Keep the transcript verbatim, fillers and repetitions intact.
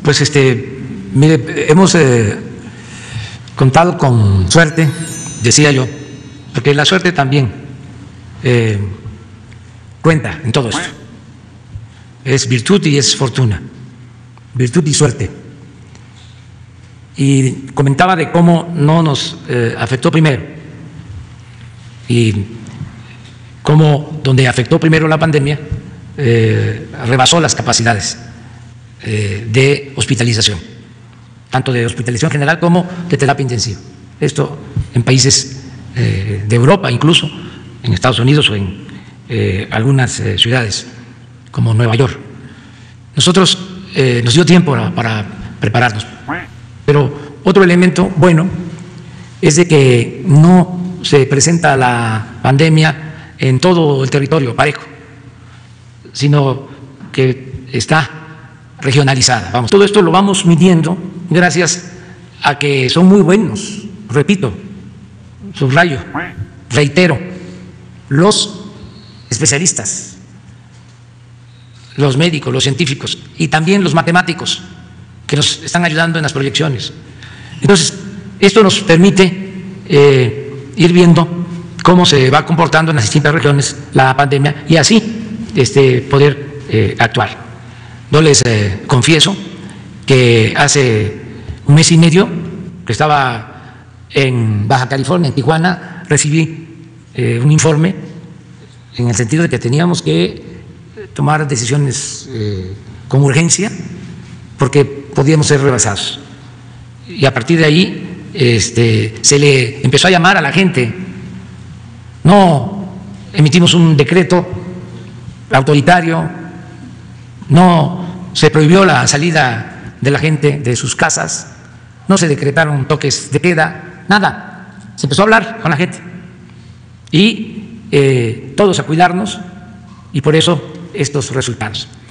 Pues este, mire, hemos eh, contado con suerte, decía yo, porque la suerte también eh, cuenta en todo esto. Es virtud y es fortuna, virtud y suerte. Y comentaba de cómo no nos eh, afectó primero y cómo donde afectó primero la pandemia eh, rebasó las capacidades eh, de hospitalización, tanto de hospitalización general como de terapia intensiva. Esto en países eh, de Europa, incluso en Estados Unidos o en eh, algunas eh, ciudades como Nueva York. Nosotros eh, nos dio tiempo para, para prepararnos. Pero otro elemento bueno es de que no se presenta la pandemia en todo el territorio parejo, sino que está regionalizada. Vamos, todo esto lo vamos midiendo gracias a que son muy buenos, repito, subrayo, reitero, los especialistas, los médicos, los científicos y también los matemáticos que nos están ayudando en las proyecciones. Entonces, esto nos permite eh, ir viendo cómo se va comportando en las distintas regiones la pandemia y así este, poder eh, actuar. Yo les eh, confieso que hace un mes y medio que estaba en Baja California, en Tijuana, recibí eh, un informe en el sentido de que teníamos que tomar decisiones eh, con urgencia porque podíamos ser rebasados. Y a partir de ahí este, se le empezó a llamar a la gente. No emitimos un decreto autoritario, no se prohibió la salida de la gente de sus casas, no se decretaron toques de queda, nada. Se empezó a hablar con la gente y eh, todos a cuidarnos y por eso estos resultados.